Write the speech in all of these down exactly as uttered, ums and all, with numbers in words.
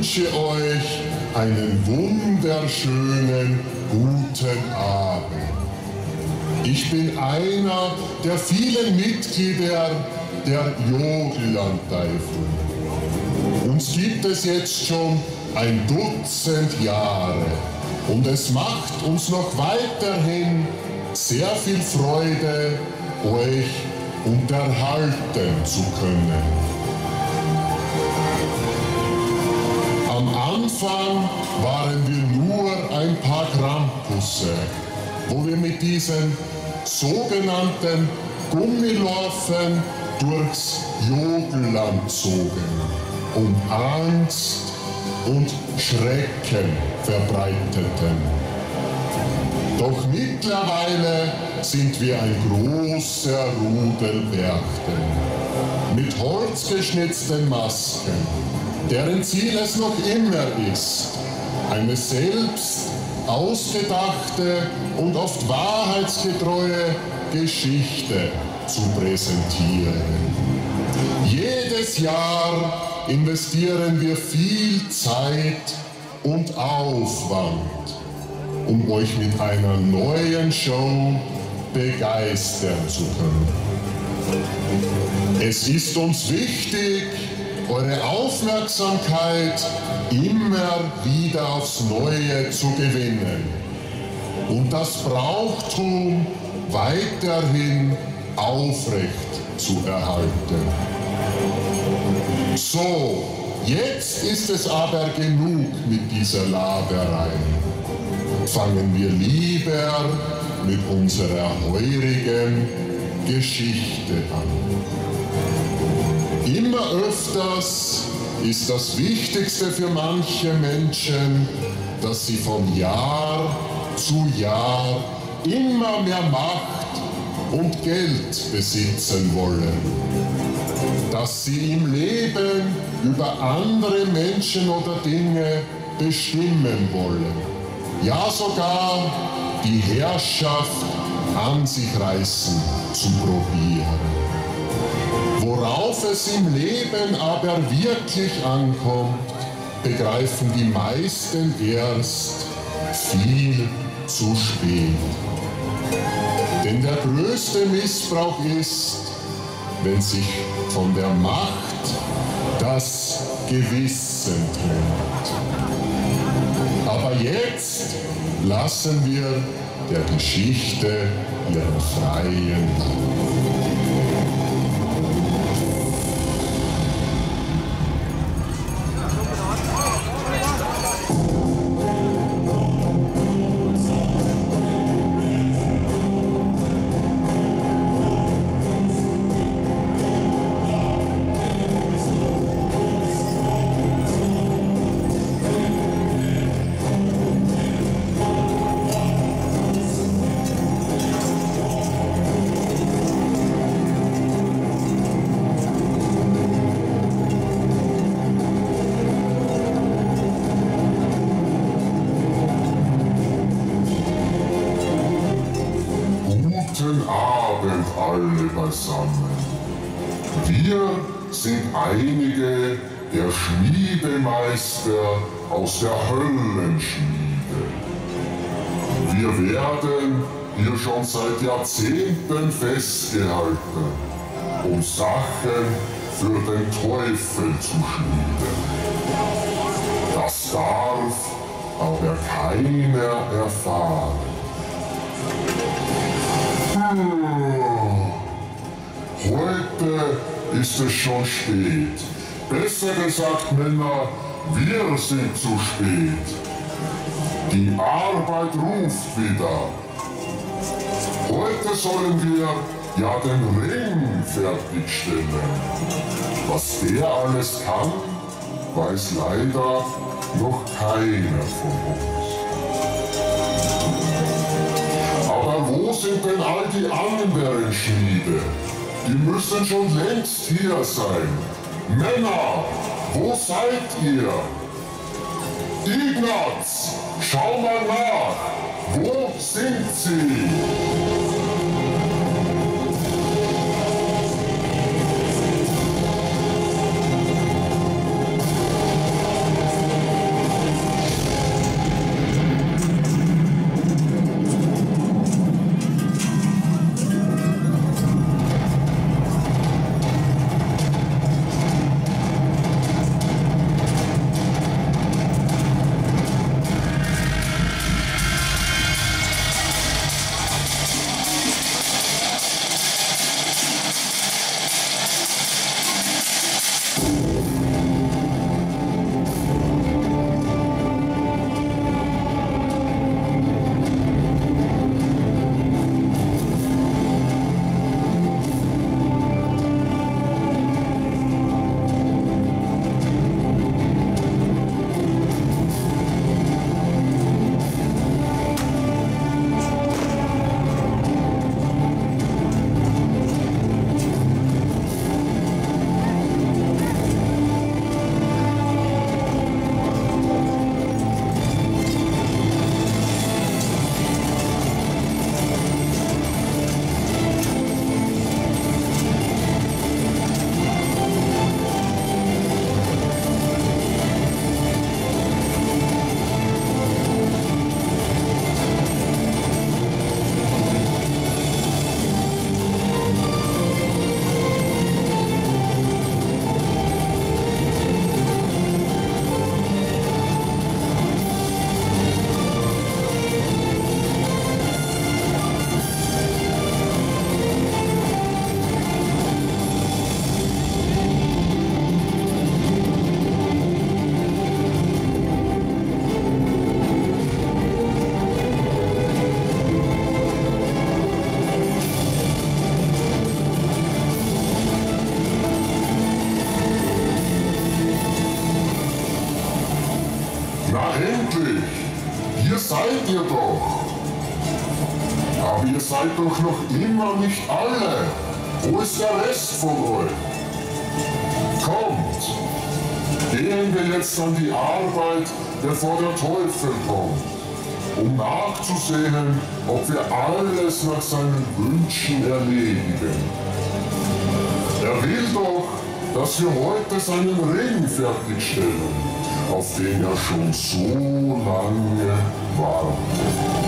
wünsche euch einen wunderschönen guten Abend. Ich bin einer der vielen Mitglieder der Jogellandteufel. Uns gibt es jetzt schon ein Dutzend Jahre und es macht uns noch weiterhin sehr viel Freude, euch unterhalten zu können. Am Anfang waren wir nur ein paar Krampusse, wo wir mit diesen sogenannten Gummilaufen durchs Jogelland zogen und Angst und Schrecken verbreiteten. Doch mittlerweile sind wir ein großer Rudel Berchten mit holzgeschnitzten Masken, deren Ziel es noch immer ist, eine selbst ausgedachte und oft wahrheitsgetreue Geschichte zu präsentieren. Jedes Jahr investieren wir viel Zeit und Aufwand, um euch mit einer neuen Show begeistern zu können. Es ist uns wichtig, eure Aufmerksamkeit immer wieder aufs Neue zu gewinnen und das Brauchtum weiterhin aufrecht zu erhalten. So, jetzt ist es aber genug mit dieser Laberei. Fangen wir lieber mit unserer heurigen Geschichte an. Immer öfters ist das Wichtigste für manche Menschen, dass sie von Jahr zu Jahr immer mehr Macht und Geld besitzen wollen. Dass sie im Leben über andere Menschen oder Dinge bestimmen wollen. Ja, sogar die Herrschaft an sich reißen zu probieren. Worauf es im Leben aber wirklich ankommt, begreifen die meisten erst viel zu spät. Denn der größte Missbrauch ist, wenn sich von der Macht das Gewissen trennt. Aber jetzt lassen wir der Geschichte ihren freien Lauf. Wir sind einige der Schmiedemeister aus der Höllenschmiede. Wir werden hier schon seit Jahrzehnten festgehalten, um Sachen für den Teufel zu schmieden. Das darf aber keiner erfahren. Heute ist es schon spät. Besser gesagt, Männer, wir sind zu spät. Die Arbeit ruft wieder. Heute sollen wir ja den Ring fertigstellen. Was der alles kann, weiß leider noch keiner von uns. Aber wo sind denn all die anderen Schmiede? Die müssen schon längst hier sein. Männer, wo seid ihr? Ignaz, schau mal nach. Wo sind sie? endlich! Hier seid ihr doch! Aber ihr seid doch noch immer nicht alle! Wo ist der Rest von euch? Kommt! Gehen wir jetzt an die Arbeit, bevor der Teufel kommt, um nachzusehen, ob wir alles nach seinen Wünschen erledigen. Er will doch, dass wir heute seinen Ring fertigstellen, auf den er schon so lange wartet.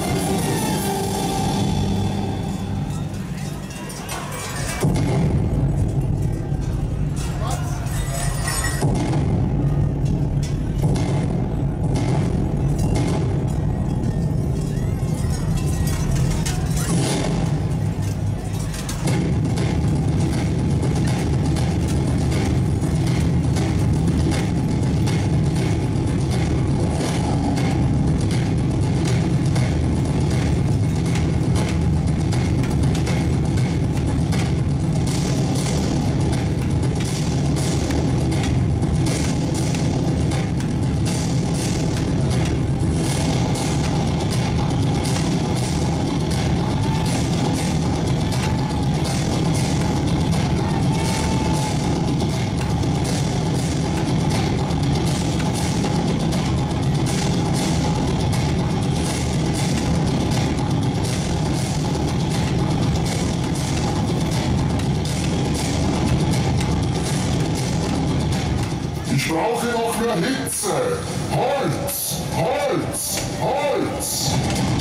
Ich brauche noch mehr Hitze! Holz! Holz! Holz!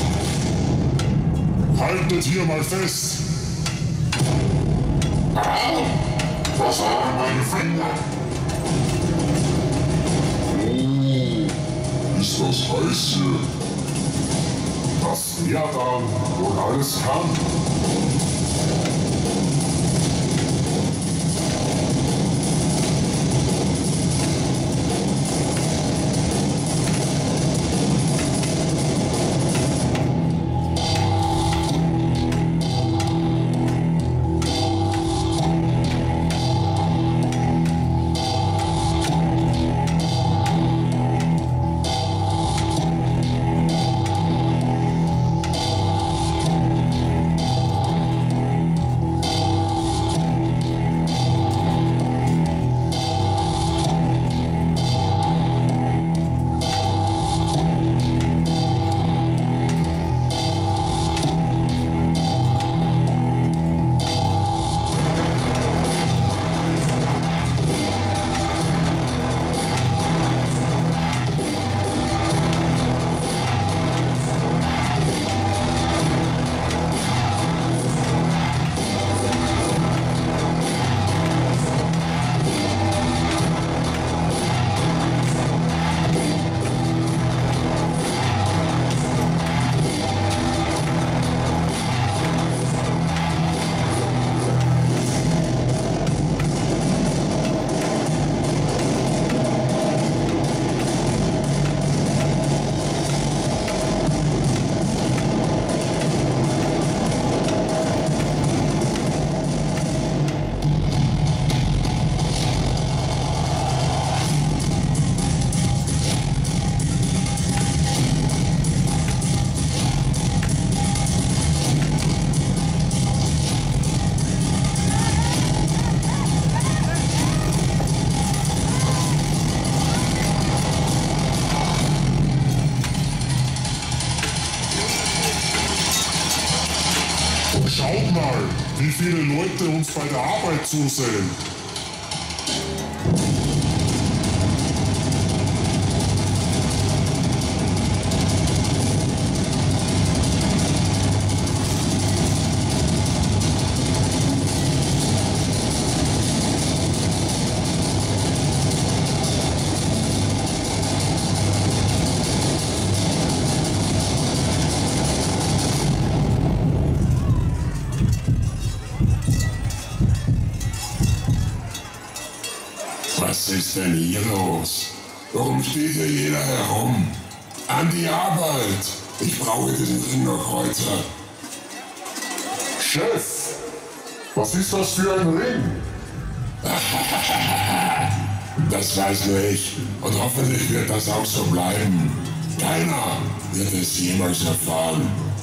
Haltet hier mal fest! Ah! Was waren meine Finger? Oh, ist das heiß hier? Das Meer dann wohl alles kann. Schaut mal, wie viele Leute uns bei der Arbeit zusehen. Was ist denn hier los? Warum steht hier jeder herum? An die Arbeit! Ich brauche diesen Ring noch heute. Chef, was ist das für ein Ring? Das weiß nur ich. Und hoffentlich wird das auch so bleiben. Keiner wird es jemals erfahren.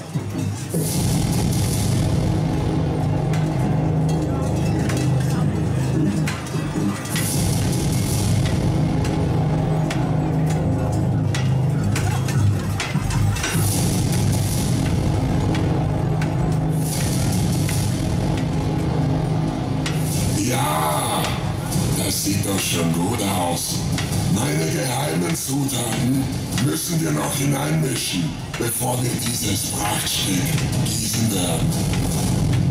Ja, das sieht doch schon gut aus. Meine geheimen Zutaten müssen wir noch hineinmischen, bevor wir dieses Prachtstück gießen werden.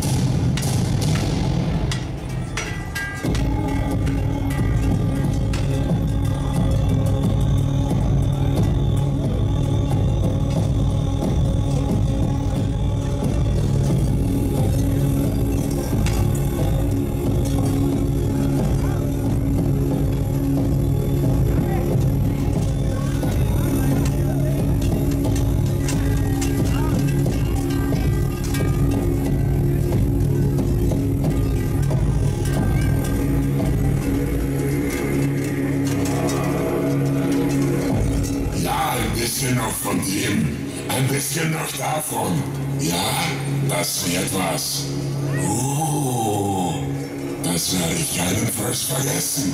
Noch von dem, ein bisschen noch davon. Ja, das wird was. Oh, das werde ich keinenfalls vergessen.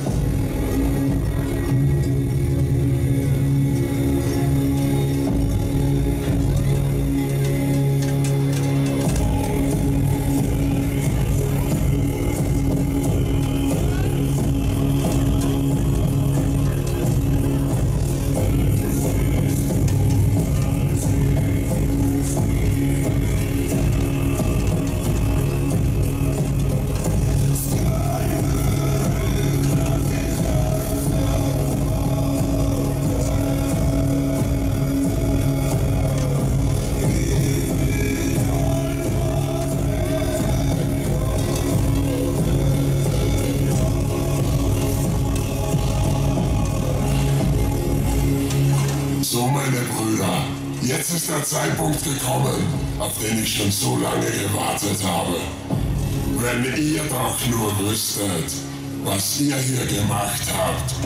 So, meine Brüder, jetzt ist der Zeitpunkt gekommen, auf den ich schon so lange gewartet habe. Wenn ihr doch nur wüsstet, was ihr hier gemacht habt.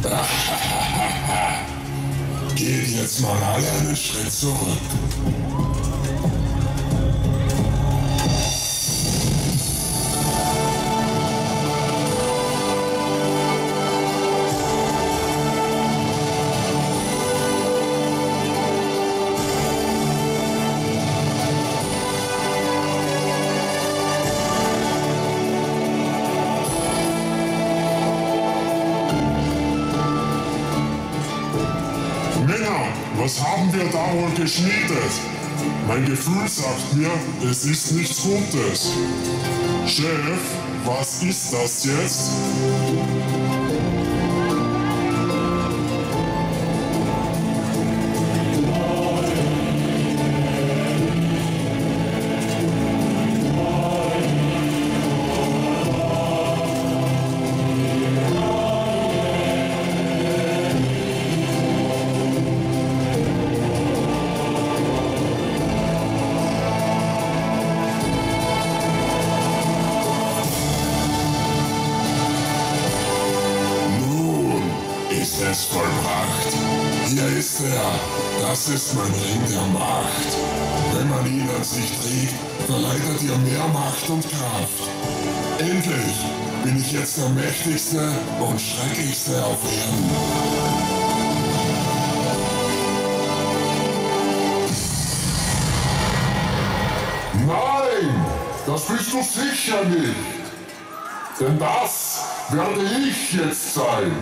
Geht jetzt mal alle einen Schritt zurück. Männer, was haben wir da wohl geschmiedet? Mein Gefühl sagt mir, es ist nichts Gutes. Chef, was ist das jetzt? Es vollbracht. Hier ist er. Das ist mein Ring der Macht. Wenn man ihn an sich trägt, verleiht er dir mehr Macht und Kraft. Endlich bin ich jetzt der mächtigste und schrecklichste auf Erden. Nein, das bist du sicher nicht. Denn das werde ich jetzt sein.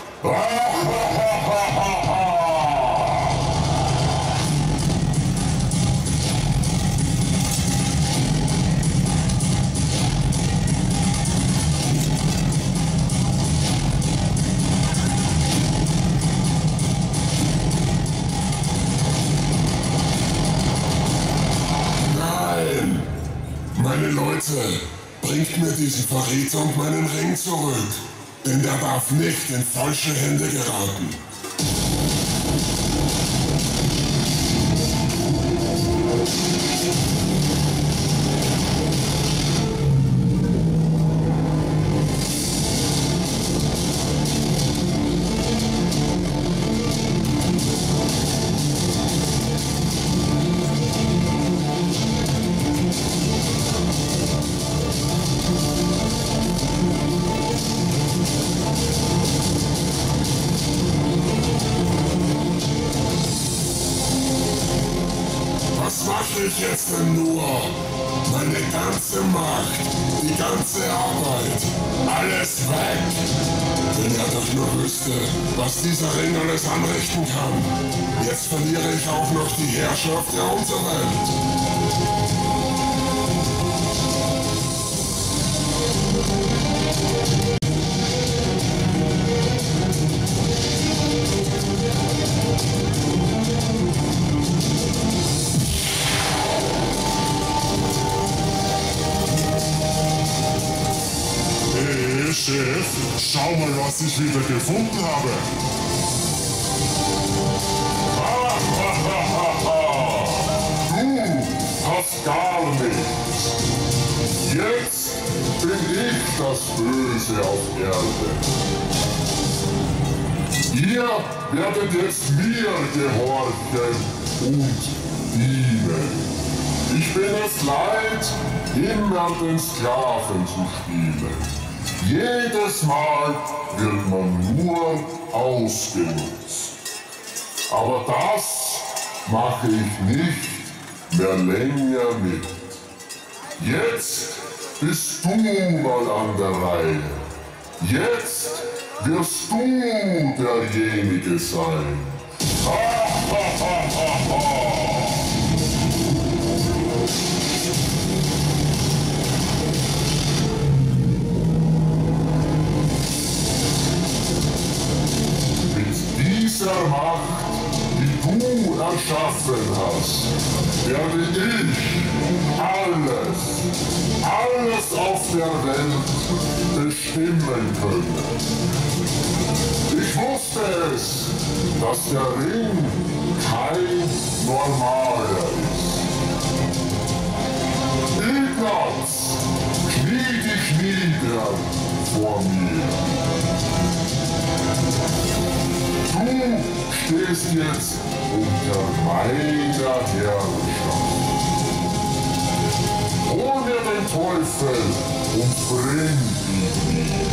Nein! Meine Leute, bringt mir diesen Verräter und meinen Ring zurück. Denn der darf nicht in falsche Hände geraten. ich jetzt denn nur? Meine ganze Macht, die ganze Arbeit, alles weg. Wenn er doch nur wüsste, was dieser Ring alles anrichten kann. Jetzt verliere ich auch noch die Herrschaft der Unterwelt. Hey, Chef, schau mal, was ich wieder gefunden habe. Du hast gar nichts. Jetzt bin ich das Böse auf Erde. Ihr werdet jetzt mir gehorchen und dienen. Ich bin es leid, immer den Sklaven zu spielen. Jedes Mal wird man nur ausgenutzt. Aber das mache ich nicht mehr länger mit. Jetzt bist du mal an der Reihe. Jetzt wirst du derjenige sein. Ha, ha, ha, ha, ha. Dieser Macht, die du erschaffen hast, werde ich alles, alles auf der Welt bestimmen können. Ich wusste es, dass der Ring kein normaler ist. Ignaz, knie dich nieder vor mir. Du stehst jetzt unter meiner Herrschaft. Hol mir den Teufel und bring ihn mir.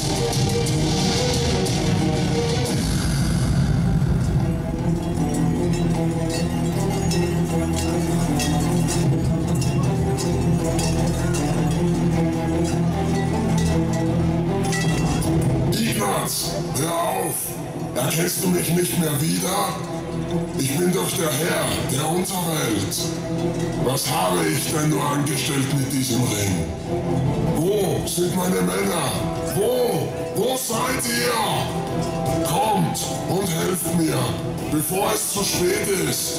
Ignaz, hör auf! Erkennst du mich nicht mehr wieder? Ich bin doch der Herr der Unterwelt. Was habe ich denn nur angestellt mit diesem Ring? Wo sind meine Männer? Wo? Wo seid ihr? Kommt und helft mir, bevor es zu spät ist.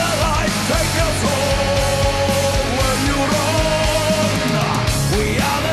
We are the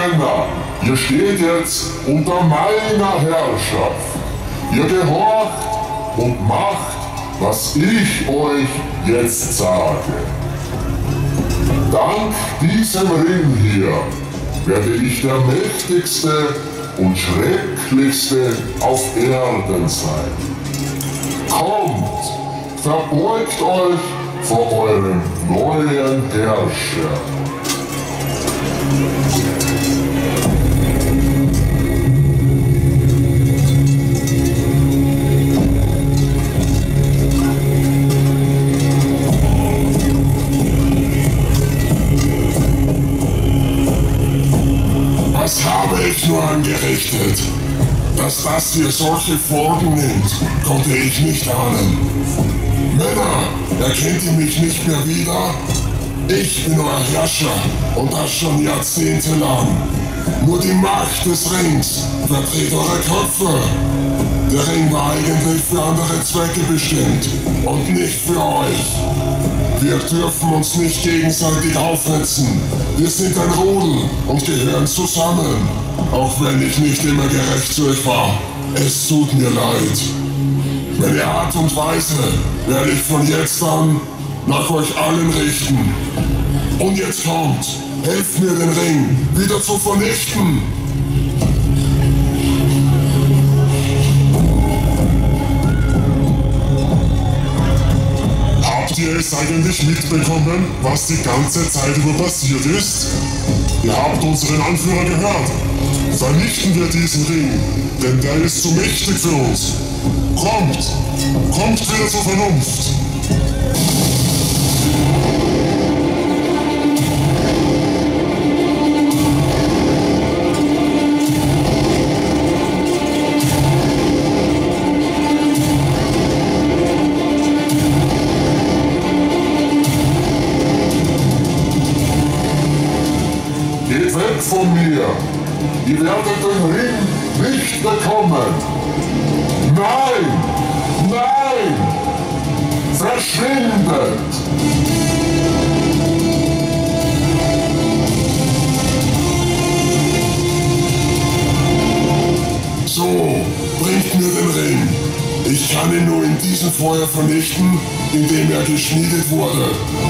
Männer, ihr steht jetzt unter meiner Herrschaft. Ihr gehorcht und macht, was ich euch jetzt sage. Dank diesem Ring hier werde ich der mächtigste und schrecklichste auf Erden sein. Kommt, verbeugt euch vor eurem neuen Herrscher. Was habe ich nur angerichtet? Dass das hier solche Folgen nimmt, konnte ich nicht ahnen. Männer, erkennt ihr mich nicht mehr wieder? Ich bin euer Herrscher und das schon jahrzehntelang. Nur die Macht des Rings verdreht eure Köpfe. Der Ring war eigentlich für andere Zwecke bestimmt und nicht für euch. Wir dürfen uns nicht gegenseitig aufhetzen. Wir sind ein Rudel und gehören zusammen. Auch wenn ich nicht immer gerecht zu euch war. Es tut mir leid. Meine Art und Weise werde ich von jetzt an nach euch allen richten. Und jetzt kommt, helft mir den Ring wieder zu vernichten. Habt ihr es eigentlich mitbekommen, was die ganze Zeit über passiert ist? Ihr habt unseren Anführer gehört. Vernichten wir diesen Ring, denn der ist zu mächtig für uns. Kommt, kommt wieder zur Vernunft. Geht weg von mir! Ihr werdet den Ring nicht bekommen! Nein! Nein! Verschwindet! So, bringt mir den Ring. Ich kann ihn nur in diesem Feuer vernichten, in dem er geschmiedet wurde.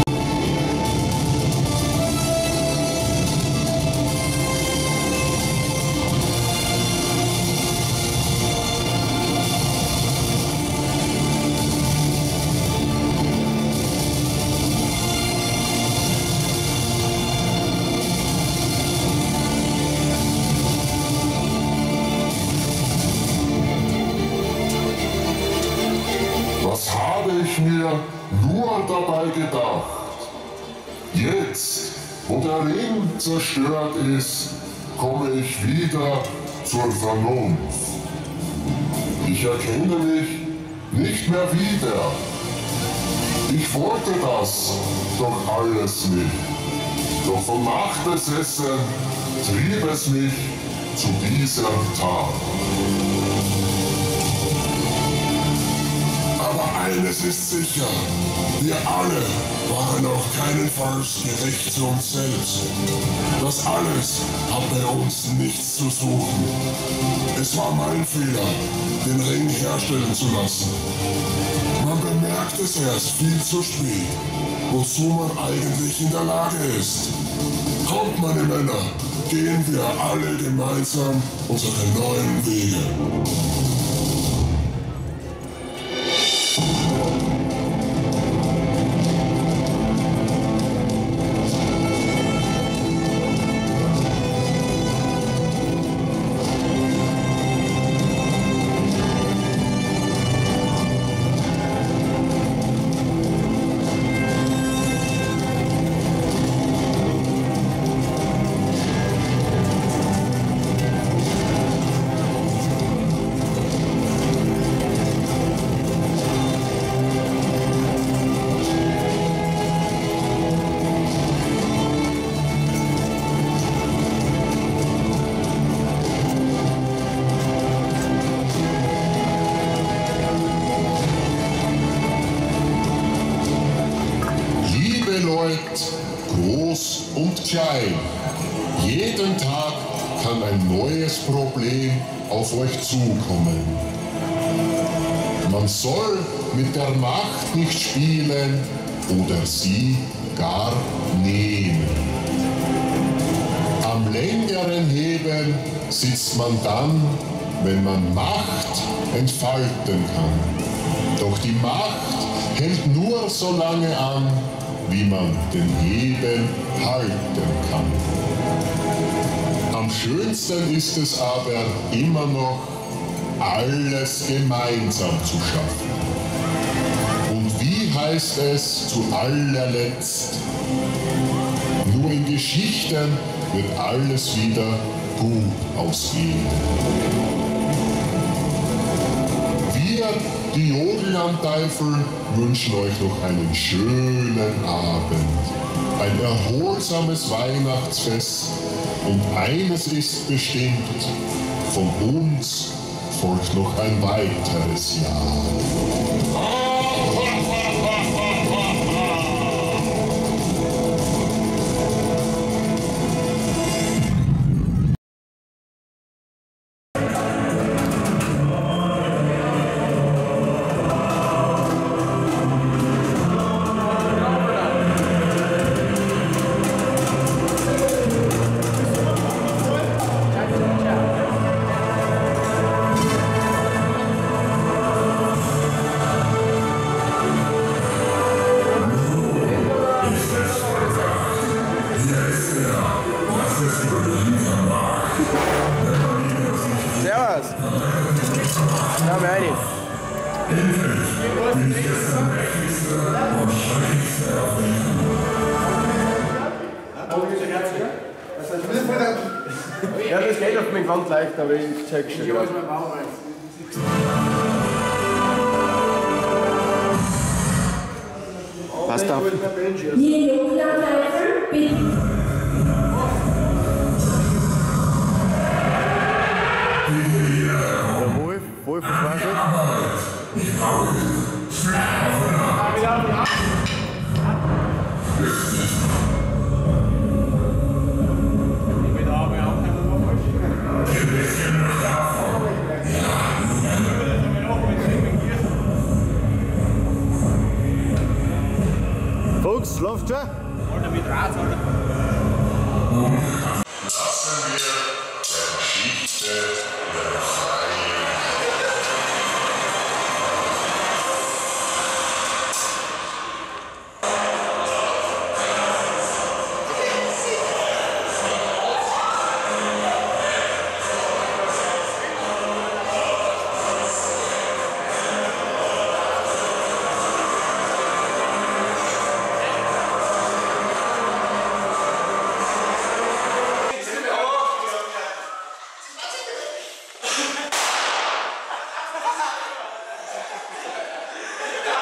Was habe ich mir nur dabei gedacht? Jetzt, wo der Ring zerstört ist, komme ich wieder zur Vernunft. Ich erkenne mich nicht mehr wieder. Ich wollte das doch alles nicht. Doch von Macht besessen trieb es mich zu dieser Tat. Eines ist sicher, wir alle waren auch keinenfalls gerecht zu uns selbst. Das alles hat bei uns nichts zu suchen. Es war mein Fehler, den Ring herstellen zu lassen. Man bemerkt es erst viel zu spät, wozu man eigentlich in der Lage ist. Kommt, meine Männer, gehen wir alle gemeinsam unsere neuen Wege. Groß und klein, Jeden Tag kann ein neues Problem auf euch zukommen. Man soll mit der Macht nicht spielen oder sie gar nehmen. Am längeren Hebel sitzt man dann, wenn man Macht entfalten kann. Doch die Macht hält nur so lange an, wie man den Hebel halten kann. Am schönsten ist es aber immer noch, alles gemeinsam zu schaffen. Und wie heißt es zu allerletzt? Nur in Geschichten wird alles wieder gut ausgehen. Wir, die Jodellandteufel, wünschen euch noch einen schönen Abend, ein erholsames Weihnachtsfest und eines ist bestimmt, von uns folgt noch ein weiteres Jahr. Servus! Ja, meine ich. Ja, das geht auf mich ganz leicht, aber ich check's schon. Passt auf. Die Jodellandteufel, bitte. Wolf, Wolf, was war das? Fuchs, schlaft schon? Alter, mit Rad, Alter. Lassen wir der Geschichte ihre freie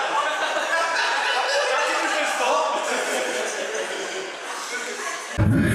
Wir